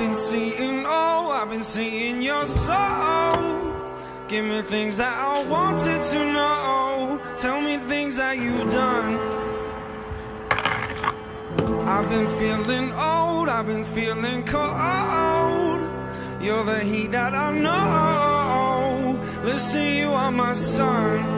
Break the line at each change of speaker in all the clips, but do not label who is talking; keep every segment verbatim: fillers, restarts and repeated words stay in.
been seeing, oh, I've been seeing your soul. Give me things that I wanted to know. Tell me things that you've done. I've been feeling old, I've been feeling cold. You're the heat that I know. Listen, you are my sun.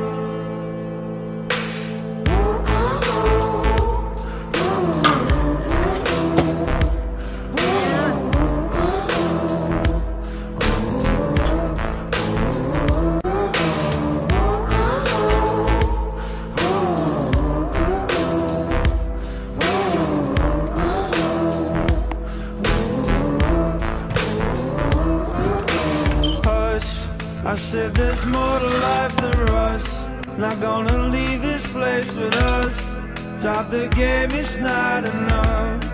I said there's more to life than rush. Not gonna leave this place with us. Drop the game, it's not enough.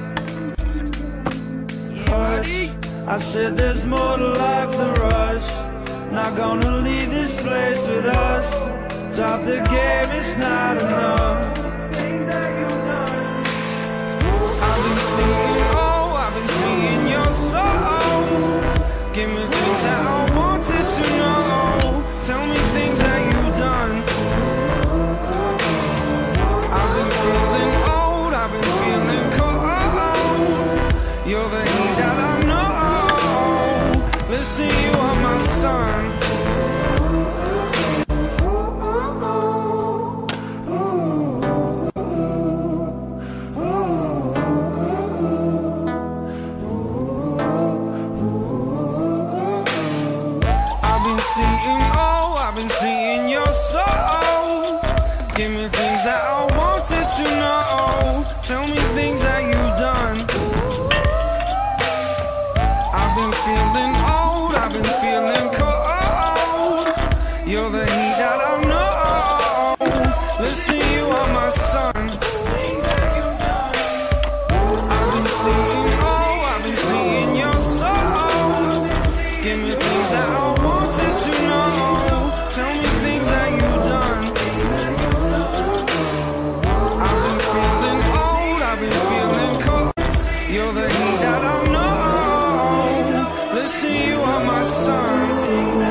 Hush. I said there's more to life than rush. Not gonna leave this place with us. Drop the game, it's not enough. I've been seeing, oh, I've been seeing your soul. Give me things that I wanted to know. Tell me things that you've done. I've been feeling old, I've been feeling cold. You're the heat that I know. Listen, you are my sun. Seeing, oh, I've been seeing your soul. Give me things that I wanted to know. Tell me things that you've done. I've been feeling old, I've been feeling cold. You're the heat that I know. Listen, you are my sun. I've been seeing, oh, I've been seeing your soul. Give me things that I wanted to know. Tell me things that you've done. I've been feeling old, I've been feeling cold. You're the heat that I know. Listen, you are my sun.